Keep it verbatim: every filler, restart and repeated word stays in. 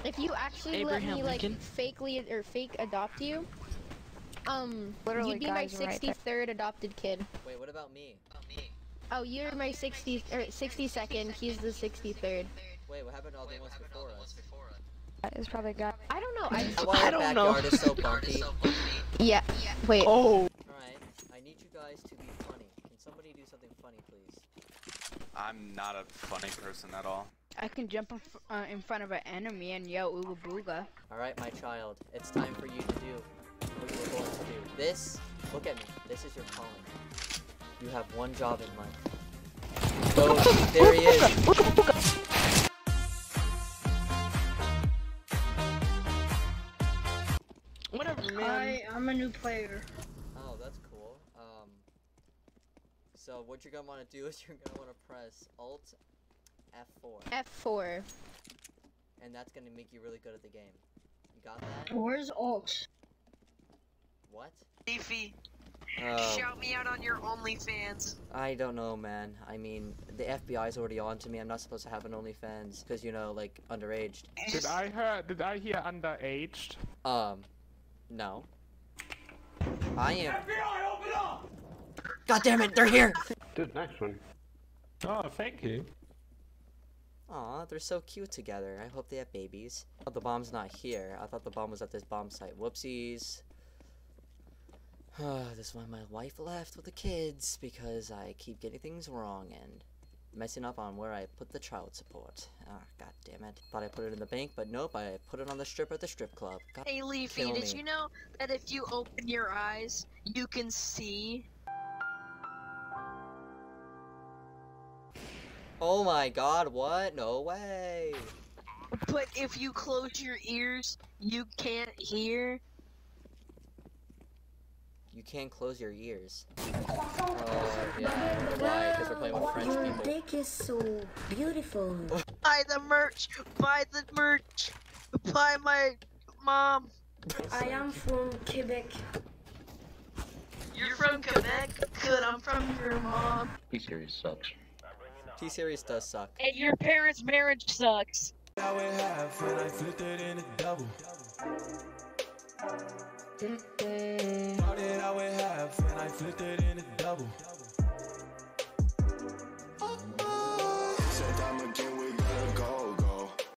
if you actually Abraham let me like Lincoln? fakely or fake adopt you, um, Literally, you'd be guys, my right there. sixty-third adopted kid. Wait, what about me? Oh, you're my sixty or sixty-second. He's the sixty-third. Wait, what happened to all the ones before us? It's probably got. I don't know. I Is just. that why I our don't know. backyard is so bumpy? Yeah. Wait. Oh. Alright, I need you guys to be funny. Can somebody do something funny, please? I'm not a funny person at all. I can jump in, f uh, in front of an enemy and yell ooga booga. Alright, my child, it's time for you to do what you were going to do. This, look at me, this is your calling. You have one job in life. Go, there he is! Whatever, man. Hi, I'm a new player. Oh, that's cool. Um, so what you're gonna want to do is you're gonna want to press Alt F four, F four. and that's gonna make you really good at the game. You got that? Where's alt? What? Beefy, Oh, shout me out on your OnlyFans. I don't know, man. I mean, the F B I's already on to me. I'm not supposed to have an OnlyFans because you know, like underaged. Did I hear? Did I hear underaged? Um, no. I am. F B I, open up! God damn it, they're here! Dude, nice one. Oh, thank you. Aw, they're so cute together. I hope they have babies. Oh, the bomb's not here. I thought the bomb was at this bomb site. Whoopsies. This is why my wife left with the kids, because I keep getting things wrong and messing up on where I put the child support. Ah, god damn it. Thought I put it in the bank, but nope, I put it on the strip at the strip club. God, Hey Leafy, kill did me. you know that if you open your eyes, you can see? Oh my god, what? No way! But if you close your ears, you can't hear? You can't close your ears. Oh, yeah, I don't know why, because we're playing with French Your people. dick is so beautiful. Buy the merch! Buy the merch! Buy my mom! I am from Quebec. You're from Quebec? Good, I'm from your mom. T-Series sucks. T-Series does suck. And your parents' marriage sucks. I would have when I flipped it in a double. All that I would have when I flipped it in a double.